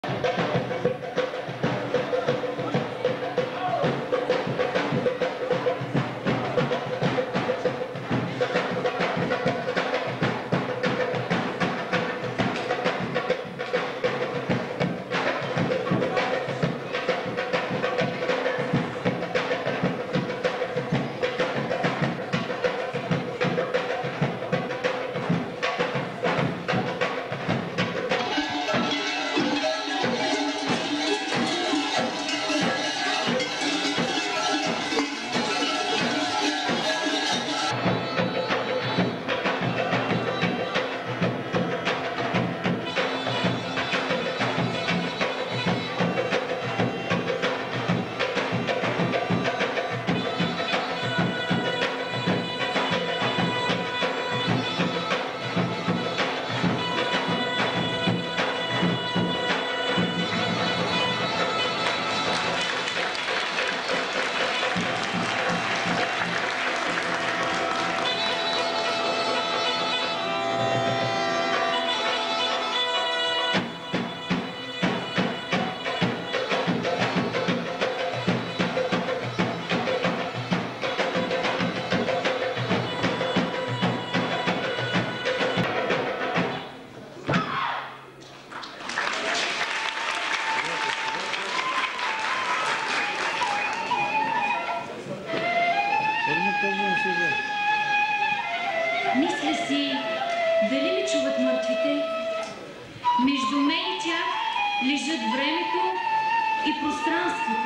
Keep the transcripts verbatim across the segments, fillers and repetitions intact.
Мисля си, дали ми чуват мъртвите? Между мен и тях лежат времето и пространството.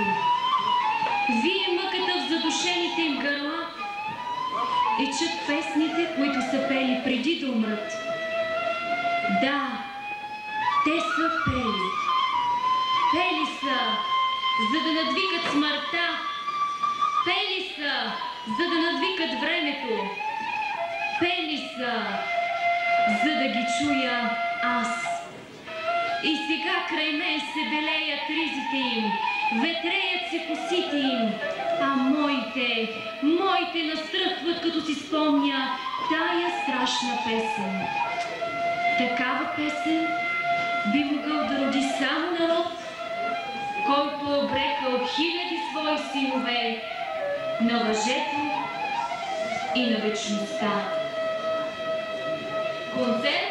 Вие мъката в задушените им гърла и чут песните, които са пели преди да умрат. Да, те са пели. Пели са, за да надвикат смъртта. Пели са, за да надвикат времето. Пели са, за да ги чуя аз. И сега край мен се белеят ризите им, ветреят се косите им, а моите, моите настръхват, като си спомня тая страшна песен. Такава песен би могъл да роди само народ, който е обрекал хиляди свои синове на лъжето и на вечността. Концерт